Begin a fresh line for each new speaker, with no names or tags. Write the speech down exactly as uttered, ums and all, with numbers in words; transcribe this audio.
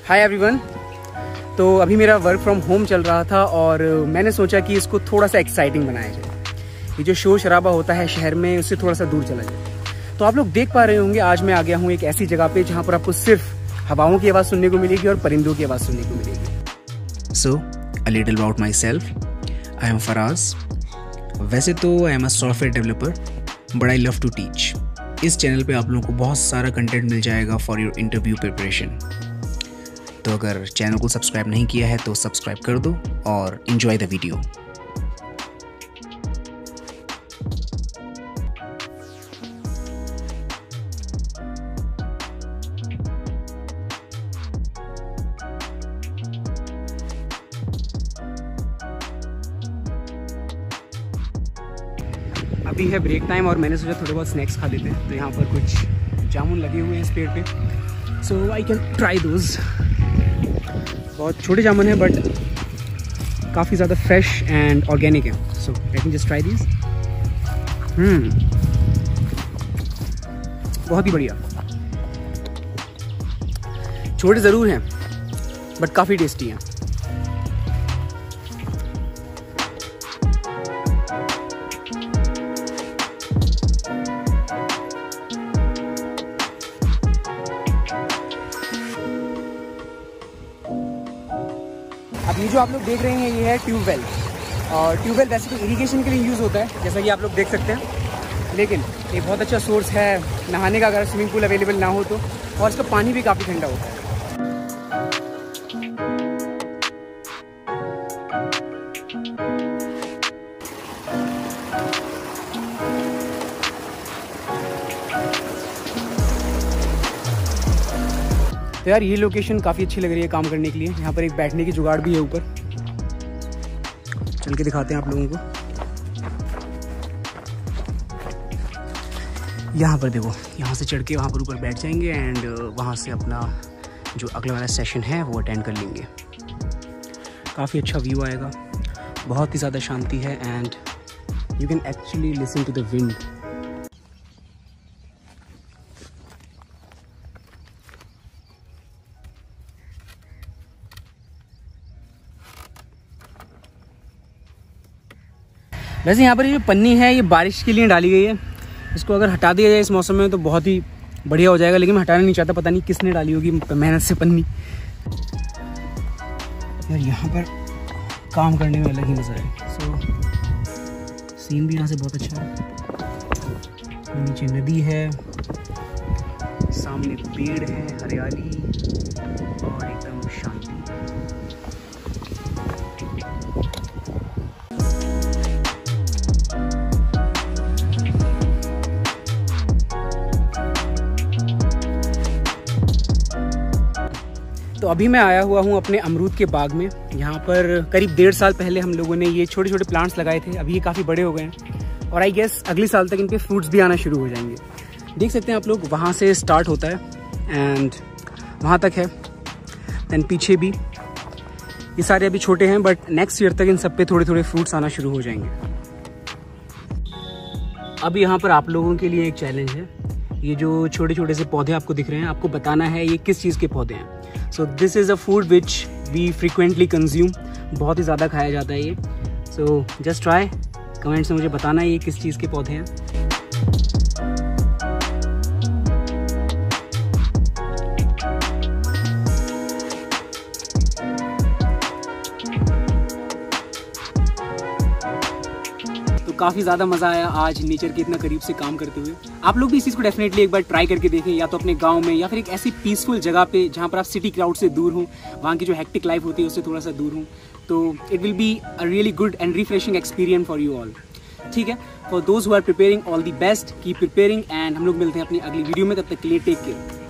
Hi everyone. तो अभी मेरा वर्क फ्रॉम होम चल रहा था और मैंने सोचा कि इसको थोड़ा सा एक्साइटिंग बनाया जाए। ये जो शोर शराबा होता है शहर में, उससे थोड़ा सा दूर चला जाए। तो आप लोग देख पा रहे होंगे आज मैं आ गया हूँ एक ऐसी जगह पे जहाँ पर आपको सिर्फ हवाओं की आवाज़ सुनने को मिलेगी और परिंदों की आवाज़ सुनने को मिलेगी।
So a little about myself, I am Faraz. वैसे तो I am a software developer but I love to teach. इस चैनल पे आप लोगों को बहुत सारा कंटेंट मिल जाएगा फॉर योर इंटरव्यू प्रिपरेशन। तो अगर चैनल को सब्सक्राइब नहीं किया है तो सब्सक्राइब कर दो और एंजॉय द वीडियो।
अभी है ब्रेक टाइम और मैंने सोचा थोड़े बहुत स्नैक्स खा लेते हैं। तो यहाँ पर कुछ जामुन लगे हुए हैं इस पेड़ पे, so I can try those. बहुत छोटे जामुन है बट काफ़ी ज़्यादा फ्रेश एंड ऑर्गेनिक है। So let me just try this. Hmm बहुत ही बढ़िया। छोटे ज़रूर हैं बट काफ़ी टेस्टी हैं। अब ये जो आप लोग देख रहे हैं ये है ट्यूबवेल, और ट्यूबवेल वैसे तो इरिगेशन के लिए यूज़ होता है जैसा कि आप लोग देख सकते हैं, लेकिन एक बहुत अच्छा सोर्स है नहाने का अगर स्विमिंग पूल अवेलेबल ना हो तो, और इसका पानी भी काफ़ी ठंडा होता है। तो यार ये लोकेशन काफ़ी अच्छी लग रही है काम करने के लिए। यहाँ पर एक बैठने की जुगाड़ भी है ऊपर, चल के दिखाते हैं आप लोगों को। यहाँ पर देखो, यहाँ से चढ़ के वहाँ पर ऊपर बैठ जाएंगे एंड वहाँ से अपना जो अगले वाला सेशन है वो अटेंड कर लेंगे। काफ़ी अच्छा व्यू आएगा, बहुत ही ज़्यादा शांति है and you can actually listen to the wind. वैसे यहाँ पर ये जो पन्नी है ये बारिश के लिए डाली गई है। इसको अगर हटा दिया जाए इस मौसम में तो बहुत ही बढ़िया हो जाएगा, लेकिन मैं हटाना नहीं चाहता। पता नहीं किसने डाली होगी मेहनत से पन्नी। यार यहाँ पर काम करने में अलग ही मज़ा है। सो सीन भी यहाँ से बहुत अच्छा है। नीचे नदी है, सामने पेड़ है, हरियाली और एकदम शांति। तो अभी मैं आया हुआ हूँ अपने अमरूद के बाग में। यहाँ पर करीब डेढ़ साल पहले हम लोगों ने ये छोटे छोटे प्लांट्स लगाए थे। अभी ये काफ़ी बड़े हो गए हैं और आई गेस अगले साल तक इन पे फ्रूट्स भी आना शुरू हो जाएंगे। देख सकते हैं आप लोग, वहाँ से स्टार्ट होता है एंड वहाँ तक है, दैन पीछे भी। ये सारे अभी छोटे हैं बट नेक्स्ट ईयर तक इन सब पे थोड़े थोड़े फ्रूट्स आना शुरू हो जाएंगे। अब यहाँ पर आप लोगों के लिए एक चैलेंज है। ये जो छोटे छोटे से पौधे आपको दिख रहे हैं, आपको बताना है ये किस चीज़ के पौधे हैं। So this is a food which we frequently consume. बहुत ही ज़्यादा खाया जाता है ये। सो जस्ट ट्राई, कमेंट्स में मुझे बताना है ये किस चीज़ के पौधे हैं। काफ़ी ज़्यादा मज़ा आया आज नेचर के इतना करीब से काम करते हुए। आप लोग भी इस चीज़ को डेफिनेटली एक बार ट्राई करके देखें, या तो अपने गांव में या फिर एक ऐसी पीसफुल जगह पे जहां पर आप सिटी क्राउड से दूर हों, वहाँ की जो हेक्टिक लाइफ होती है उससे थोड़ा सा दूर हों। तो it will be a really good and refreshing experience for you all. ठीक है, for those who are preparing all the best, keep preparing and हम लोग मिलते हैं अपनी अगली वीडियो में। तब तक के लिए टेक केयर।